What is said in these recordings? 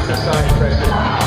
side pressure.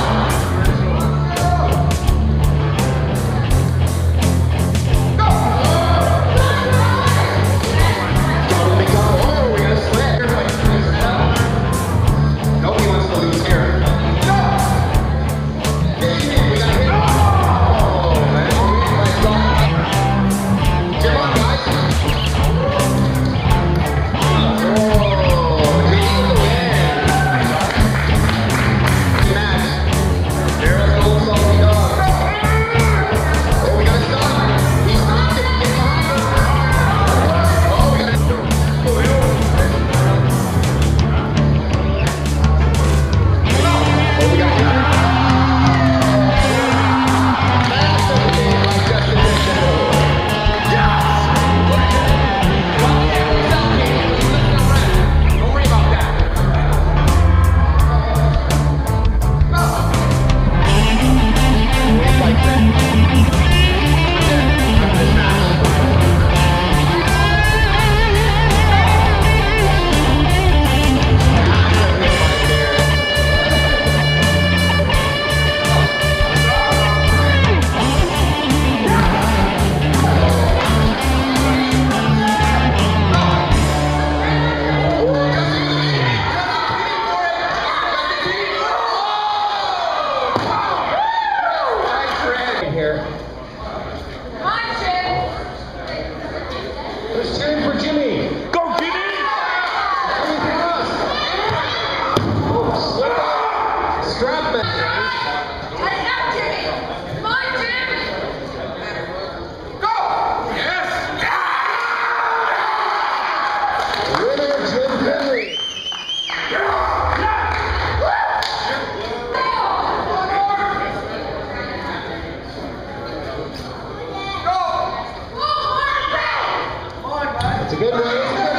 It's a good one.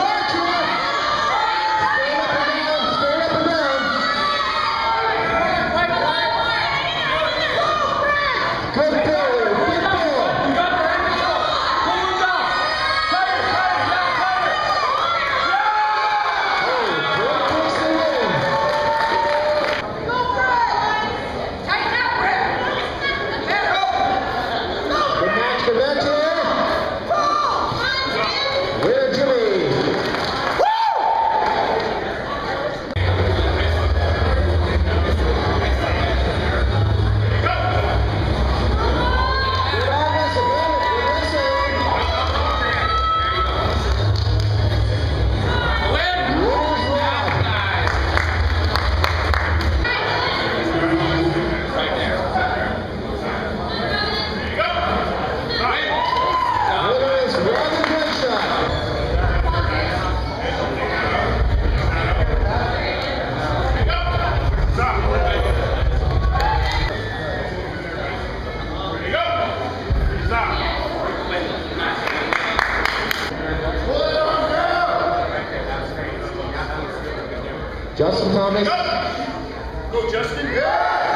Justin Thomas. Go, Justin. Okay.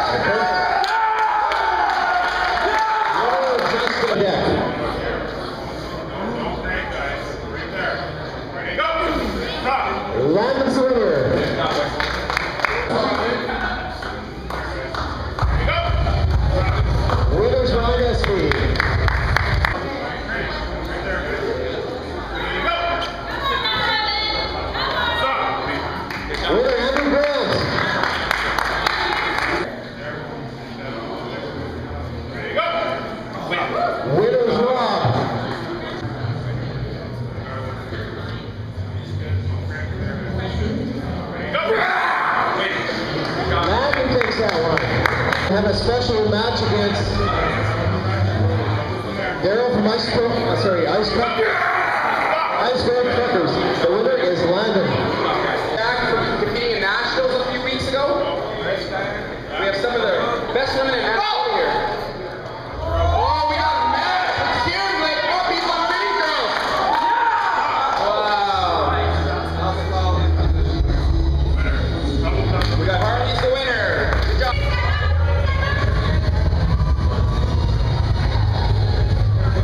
Oh, Justin. Yeah. Random swimmer. Winners round SV. Have a special match against Daryl from Ice Cream Truckers. The winner is Landon. Back from competing in Nationals a few weeks ago. We have some of the best women in Manitoba here. Oh, we got a match. Cheers, like more people on Mini Girls. Wow. We got Harley's the winner. Good job.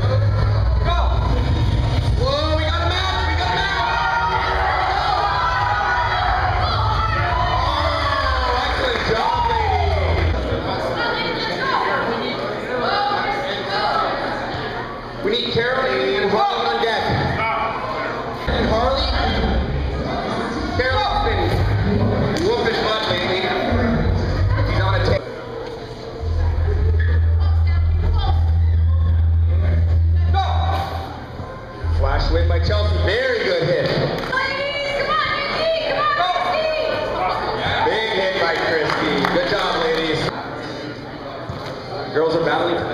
Whoa, we got a match.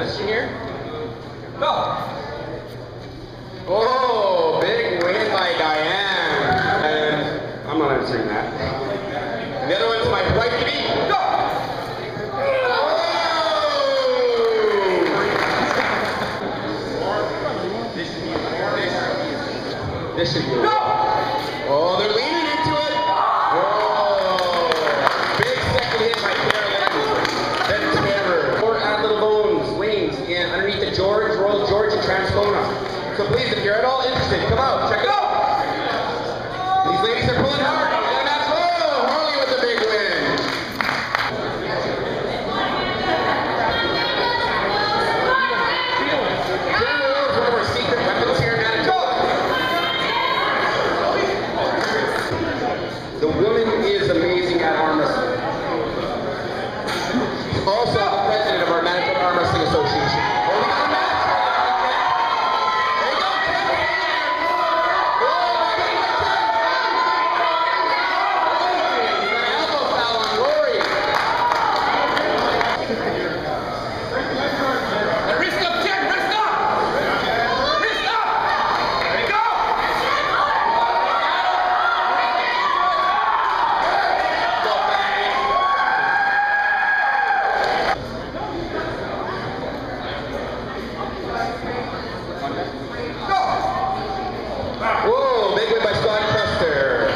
position here. Go! Oh, big win by Diane. And I'm not answering that. And the other one's my right to be. Go! This should be go! Oh, they're leaning into it. Whoa! Big second hit by Carolyn. Then Trevor. Or add little bones, wings, and underneath the George, Royal George, and Transcona. So please, if you're at all interested, come out, check it out. These ladies are pulling hard. And that's Harley with a big win. General is one of our secret weapons here in Manitoba. The woman is amazing at arm wrestling. She's also the president of our Manitoba Arm Wrestling Association. Oh, we got a match. There you go. An elbow foul on Rory. Wrist up, Jen. Wrist up. Wrist up. There you go. Whoa, big win by Scott Custer.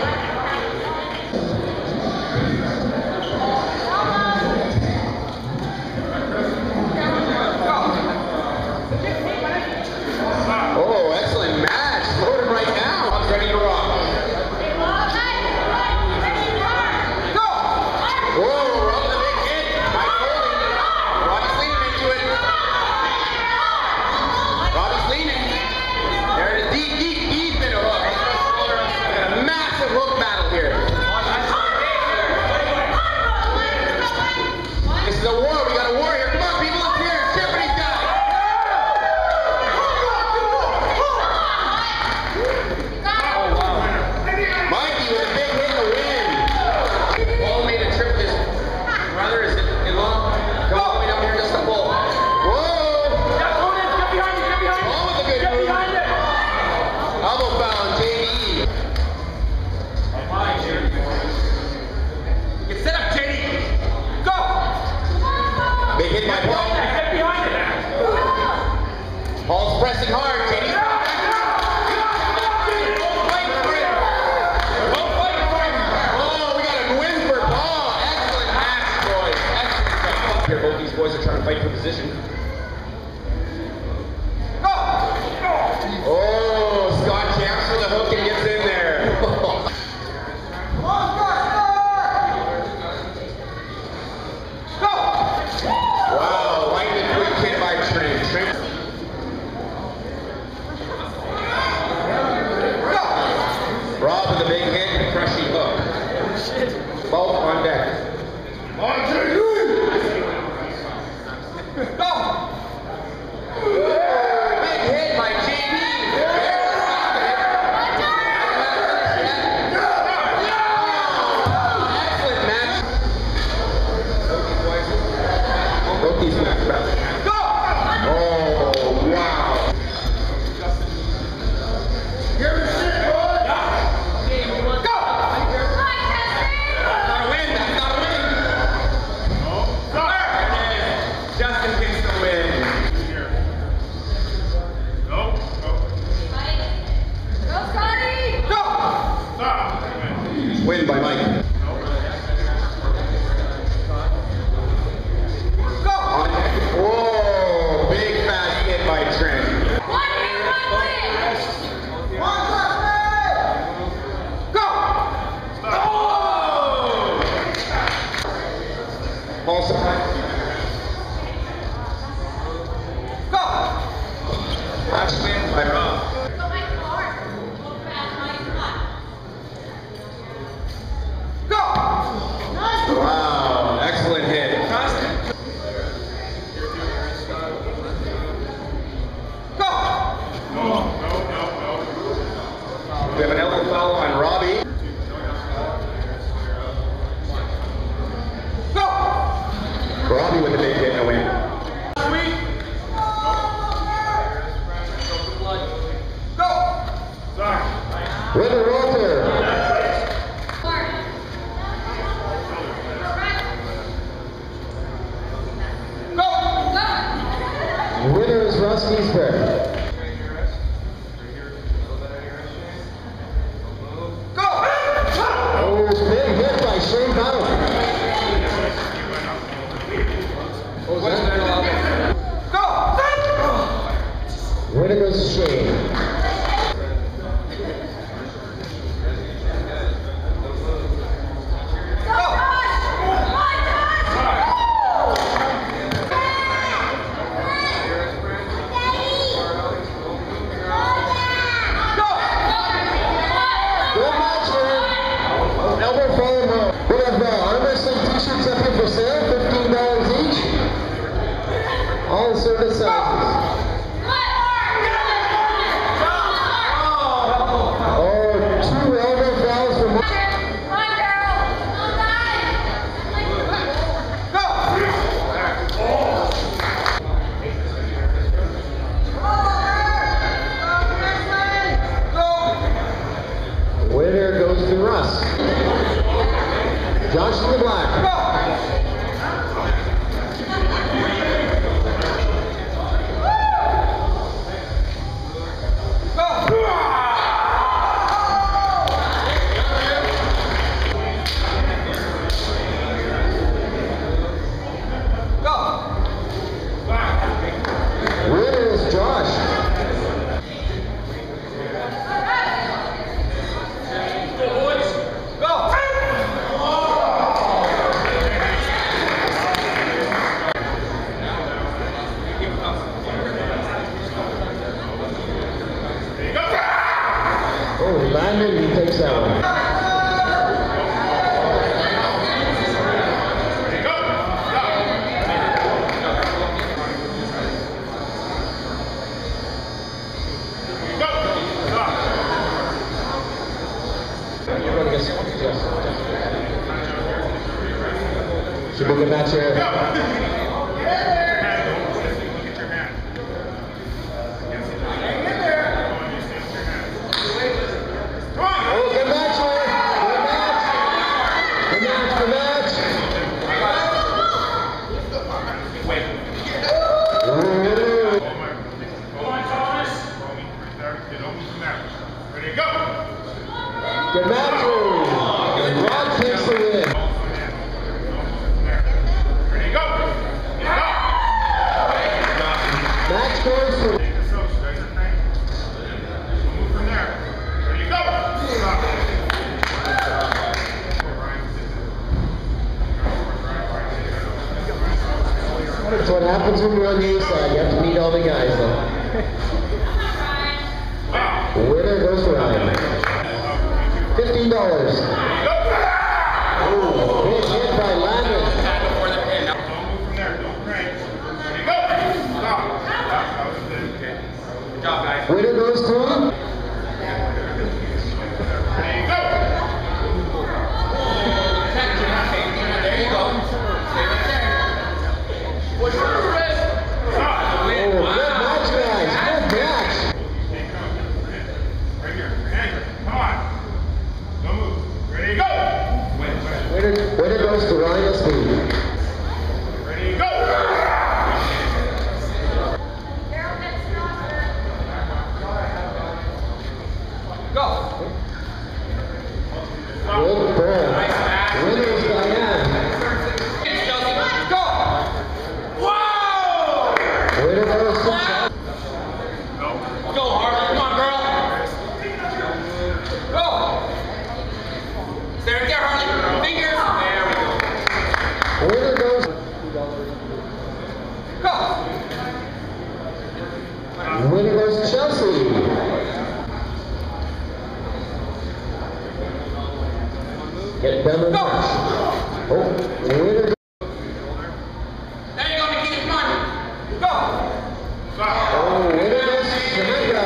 Oh, excellent match. Loaded right now. I'm ready to rock. Go! Whoa, roll the big hit. Nice holding. Robbie's leaning into it. Robbie's leaning. There it is. Deep in a hook. A massive hook battle here. This is a war. We got a war here. Come on, people. Let's hear it. Cheer for these guys. Mikey with a big hit to win. Paul made a trip. His brother is in long. Go all the way down here just to pull. Whoa! Get behind it, get behind it. Paul with a good Get move. behind it. Elbow foul on JD. Get set up, JD. Go! Big hit by Paul. Get behind it. Paul's pressing hard. JD's oh, we got a win for Paul. Excellent match, boys. Excellent. Here, both these boys are trying to fight for position. Go! Oh, Scott jams for the hook and gets in there. Go! Wow, lightning quick hit by Trent. Go! Rob with a big hit and a crushing hook. Both on deck. Go! Big hit by JD. Excellent match. Both these guys. Go! Oh, wow. Go! Not a win. That's not a win. Justin gets the win. Win by Mike. Go! Whoa, big fast hit by Trent. Go! Oh! Also. Go! Last win by Rob. Wow, excellent hit. Go! We have an elbow foul on Robbie. Go! Robbie with a big hit and a win. Huskies pair. Oh, big hit by Shane Bauer. Winner goes to Shane. All service sizes. Oh, 2 elbow fouls for Winner goes to Russ. Josh in the black. Oh, Landon, he takes that one. Should be a good match here. Good match. And Rod takes the win. Ready, go. Match goes for. Move from there. Ready, go. That's what happens when you're on the inside. You have to meet all the guys though. Winner goes to Ryan. $15. Oh, big hit by Landon. Don't move from there. Don't crank. Ready, go. Stop. That was it. Okay. Good job, guys. Winner goes to him. Ready, go. There you go. Stay right there. Push your wrist. Stop. Oh, good match, guys. Good match. Right here. Come on. Don't move. Ready, go. Winner goes to Ryan Speed. Ready, go. Go. Good ball. Winner is Diane. Go. Whoa. Winner goes to Chuck. Go, Harley. Come on, girl. Go. Stay right there, Harley. Fingers. There we go. Winner goes. Go. Winner goes to Chelsea. Get done with match. Oh, winner. There you go, Nikita. Come on. Go. Oh, winner goes to Jamaica.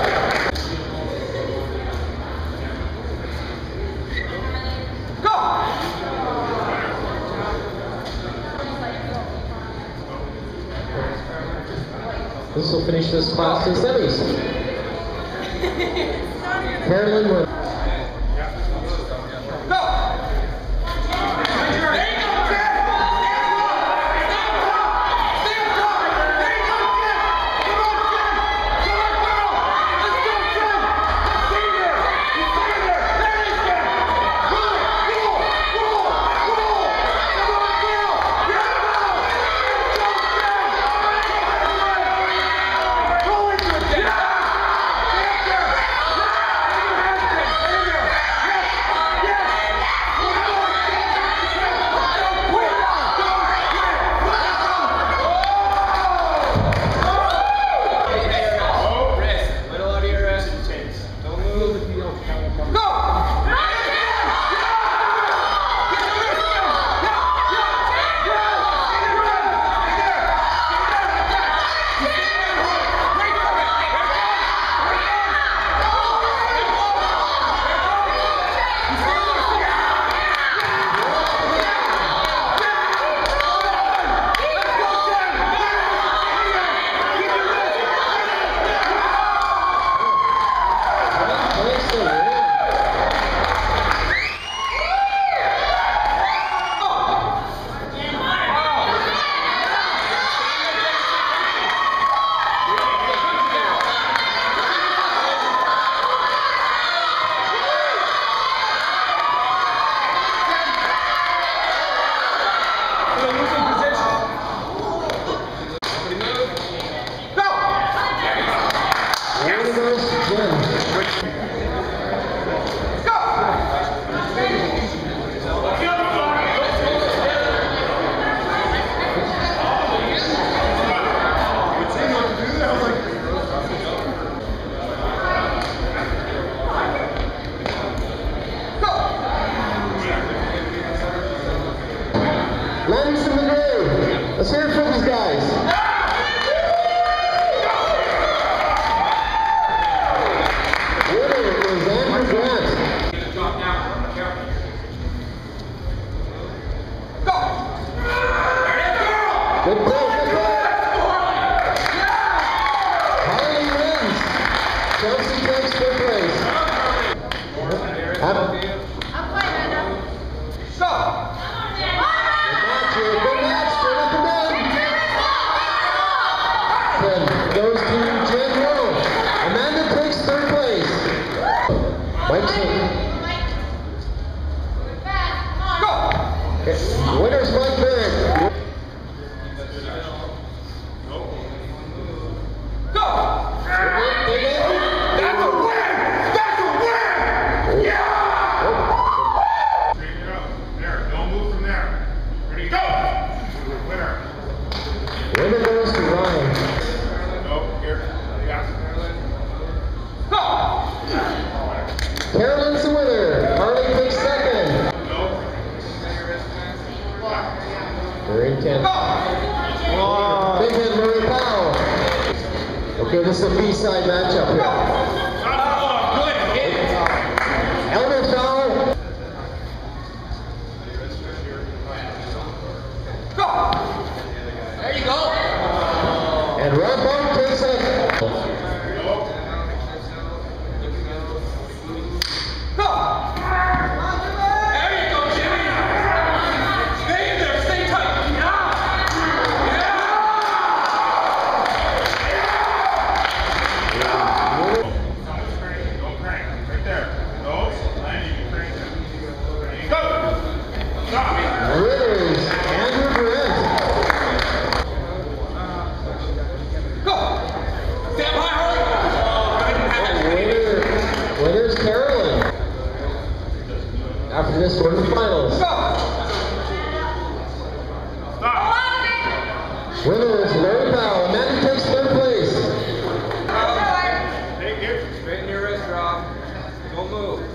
Go. This will finish this class in semis. Carolyn won. Go. There you go, Jeff. Lennox and McGray. Let's hear it for these guys. Winner is Andrew Grant. Good play, good play. Harley wins. Chelsea takes third place. Good match, straight up and down. Then goes to Jen Rowe. Amanda takes third place. Mike's in. Winner's Mike Barrett. Winner goes to Ryan. Carolyn's the winner. Harley takes second. Very intense. Big hit, Murray Powell. Okay, this is a B-side matchup here. Elmer foul. There you go. And Rob Bunk takes it. Winner's Carolyn. After this, we're in the finals. Winner is Larry Powell. Amanda takes third place. Straighten your wrist, Rob. Don't move.